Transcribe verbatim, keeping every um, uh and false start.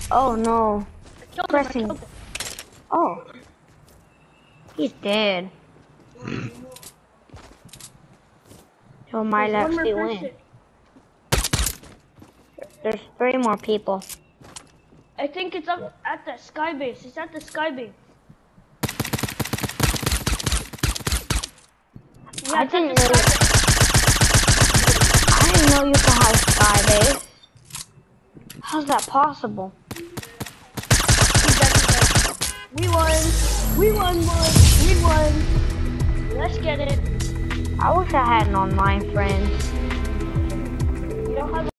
Oh no. I killed him, I Pressing. killed him. Oh. He's dead. So might There's one more actually win. person. There's three more people. I think it's up at the sky base. It's at the sky base. Yeah, I it's at didn't the know. sky base. I didn't know you could have Skybase. How's that possible? He's dead, he's dead. We won. We won, boys. We won. Let's get it. I wish I had an online friend. You don't have